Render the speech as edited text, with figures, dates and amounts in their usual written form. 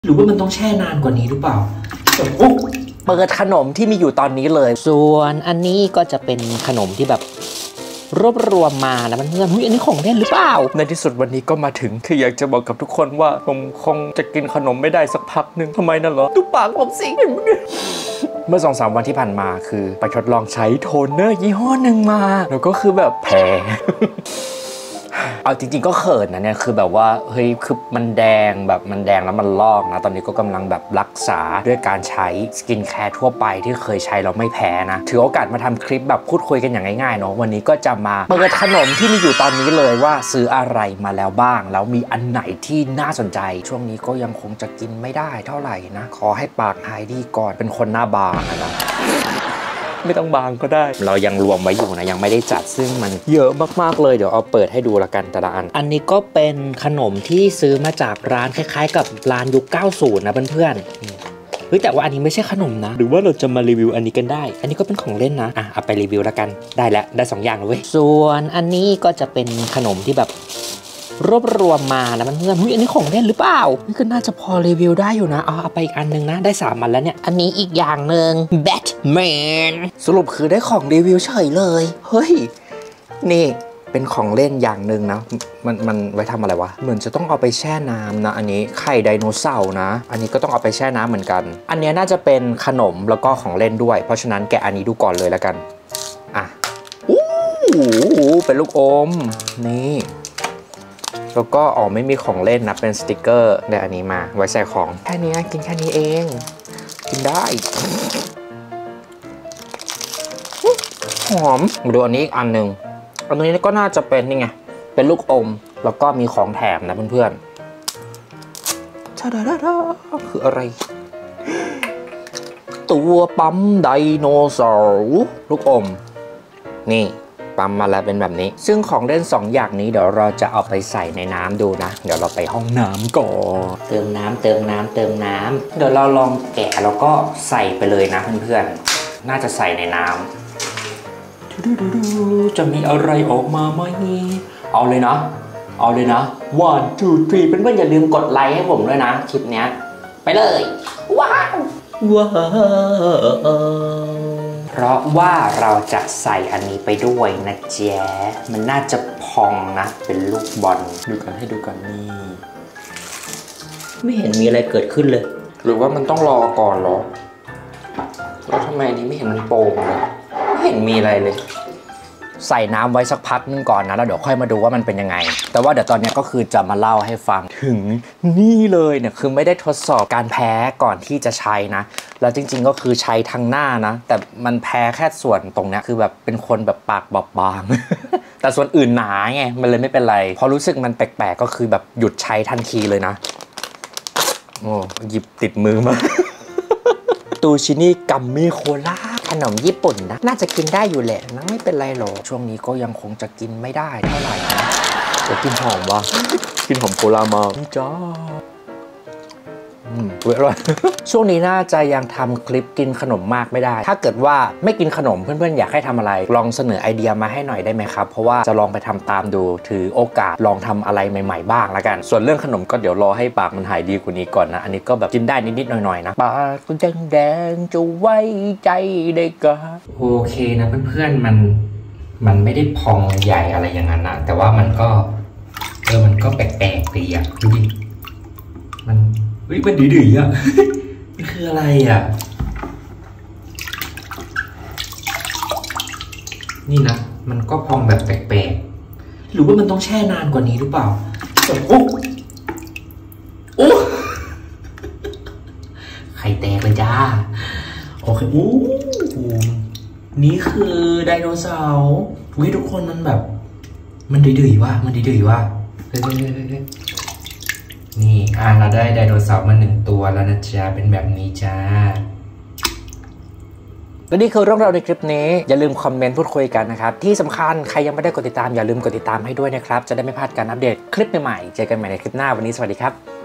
หรือว่ามันต้องแช่นานกว่านี้หรือเปล่าโอ้เปิดขนมที่มีอยู่ตอนนี้เลยส่วนอันนี้ก็จะเป็นขนมที่แบบรวบรวมมานะเพื่อนๆอันนี้ของเล่นหรือเปล่าในที่สุดวันนี้ก็มาถึงคืออยากจะบอกกับทุกคนว่าผมคงจะกินขนมไม่ได้สักพักหนึ่งทำไมนั่นเหรอดูปากผมสิเมื่อ 2-3 วันที่ผ่านมาคือไปทดลองใช้โทนเนอร์ยี่ห้อหนึ่งมาแล้วก็คือแบบแพ้เอาจริงๆก็เขินนะเนี่ยคือแบบว่าเฮ้ยคือมันแดงแบบมันแดงแล้วมันลอกนะตอนนี้ก็กำลังแบบรักษาด้วยการใช้สกินแคร์ทั่วไปที่เคยใช้แล้วไม่แพ้นะถือโอกาสมาทำคลิปแบบพูดคุยกันอย่างง่ายๆเนาะวันนี้ก็จะมาเปิดขนมที่มีอยู่ตอนนี้เลยว่าซื้ออะไรมาแล้วบ้างแล้วมีอันไหนที่น่าสนใจช่วงนี้ก็ยังคงจะกินไม่ได้เท่าไหร่นะขอให้ปากหายดีก่อนเป็นคนหน้าบางนะไม่ต้องบางก็ได้เรายังรวมไว้อยู่นะยังไม่ได้จัดซึ่งมันเยอะมากๆเลยเดี๋ยวเอาเปิดให้ดูละกันแต่ละอันนี้ก็เป็นขนมที่ซื้อมาจากร้านคล้ายๆกับร้านยุค 90 นะเพื่อนๆเฮ้ยแต่ว่าอันนี้ไม่ใช่ขนมนะหรือว่าเราจะมารีวิวอันนี้กันได้อันนี้ก็เป็นของเล่นนะเอาไปรีวิวละกันได้แล้วได้2อย่างเลยส่วนอันนี้ก็จะเป็นขนมที่แบบรวบรวมมานะเพื่อนๆอันนี้ของเล่นหรือเปล่านี่ก็น่าจะพอรีวิวได้อยู่นะเอาไปอีกอันนึงนะได้3 อันแล้วเนี่ยอันนี้อีกอย่างหนึ่งแบทแมนสรุปคือได้ของรีวิวเฉยเลยเฮ้ยนี่เป็นของเล่นอย่างหนึ่งนะมันไว้ทำอะไรวะเหมือนจะต้องเอาไปแช่น้ำนะอันนี้ไข่ไดโนเสาร์นะอันนี้ก็ต้องเอาไปแช่น้ำเหมือนกันอันนี้น่าจะเป็นขนมแล้วก็ของเล่นด้วยเพราะฉะนั้นแกะอันนี้ดูก่อนเลยแล้วกันเป็นลูกอมนี่แล้วก็ไม่มีของเล่นนะเป็นสติกเกอร์ในอันนี้มาไว้ใส่ของแค่นี้กินแค่นี้เองกินได้หอมมาดูอันนี้อีกอันหนึ่งอันนี้ก็น่าจะเป็นนี่ไงเป็นลูกอมแล้วก็มีของแถมนะเพื่อนๆชาดาดาคืออะไรตัวปั๊มไดโนเสาร์ลูกอมนี่ปั๊มมาแล้วเป็นแบบนี้ซึ่งของเล่น2 อย่างนี้เดี๋ยวเราจะเอาไปใส่ในน้ำดูนะเดี๋ยวเราไปห้องน้ำก่อนเติมน้ำเดี๋ยวเราลองแกะแล้วก็ใส่ไปเลยนะเพื่อนๆน่าจะใส่ในน้ำจะมีอะไรออกมาไหมเอาเลยนะ 1 2 3เพื่อนๆอย่าลืมกดไลค์ให้ผมด้วยนะคลิปเนี้ยไปเลยว้าวเพราะว่าเราจะใส่อันนี้ไปด้วยนะแจ๊มันน่าจะพองนะเป็นลูกบอลดูกันให้ดูกันนี่ไม่เห็นมีอะไรเกิดขึ้นเลยหรือว่ามันต้องรอก่อนเหรอแล้วทำไมอันนี้ไม่เห็นมันโป่งเลยไม่เห็นมีอะไรเลยใส่น้ำไว้สักพักนึงก่อนนะแล้วเดี๋ยวค่อยมาดูว่ามันเป็นยังไงแต่ว่าเดี๋ยวตอนนี้ก็คือจะมาเล่าให้ฟังถึงนี่เลยเนี่ยคือไม่ได้ทดสอบการแพ้ก่อนที่จะใช้นะแล้วจริงๆก็คือใช้ทั้งหน้านะแต่มันแพ้แค่ส่วนตรงนี้คือแบบเป็นคนแบบปากบอบบาง แต่ส่วนอื่นหนาไงมันเลยไม่เป็นไรพอรู้สึกมันแปลกๆก็คือแบบหยุดใช้ทันทีเลยนะโอ้หยิบติดมือมา ตูชินี่กัมมี่โคล่าขนมญี่ปุ่นนะน่าจะกินได้อยู่แหละนะไม่เป็นไรหรอกช่วงนี้ก็ยังคงจะกินไม่ได้เท่าไหร่นะแต่กินหอมวะกินหอมโคลามาจ้าอร่อยช่วงนี้น่าจะยังทำคลิปกินขนมมากไม่ได้ถ้าเกิดว่าไม่กินขนมเพื่อนๆอยากให้ทำอะไรลองเสนอไอเดียมาให้หน่อยได้ไหมครับเพราะว่าจะลองไปทำตามดูถือโอกาสลองทำอะไรใหม่ๆบ้างละกันส่วนเรื่องขนมก็เดี๋ยวรอให้ปากมันหายดีกว่านี้ก่อนนะอันนี้ก็แบบกินได้นิดๆหน่อยๆนะปากแดงๆจะไว้ใจได้ก็โอเคนะเพื่อนๆมันไม่ได้พองใหญ่อะไรอย่างนั้นนะแต่ว่ามันก็แปลกๆดีอ่ะดูดิมันดื้อๆอ่ะ นี่คืออะไรอ่ะนี่นะมันก็พองแบบแปลกๆหรือว่ามันต้องแช่นานกว่านี้หรือเปล่าโอ้ไข่แตกเลยจ้าโอเคนี่คือไดโนเสาร์ทุกคนมันแบบมันดื้อๆว่ะเฮ้ยนี่เราได้ไดโนเสาร์มา1 ตัวแล้วนะจ๊ะเป็นแบบนี้จ้าและนี่คือเรื่องราวในคลิปนี้อย่าลืมคอมเมนต์พูดคุยกันนะครับที่สำคัญใครยังไม่ได้กดติดตามอย่าลืมกดติดตามให้ด้วยนะครับจะได้ไม่พลาดการอัปเดตคลิปใหม่ๆเจอกันใหม่ในคลิปหน้าวันนี้สวัสดีครับ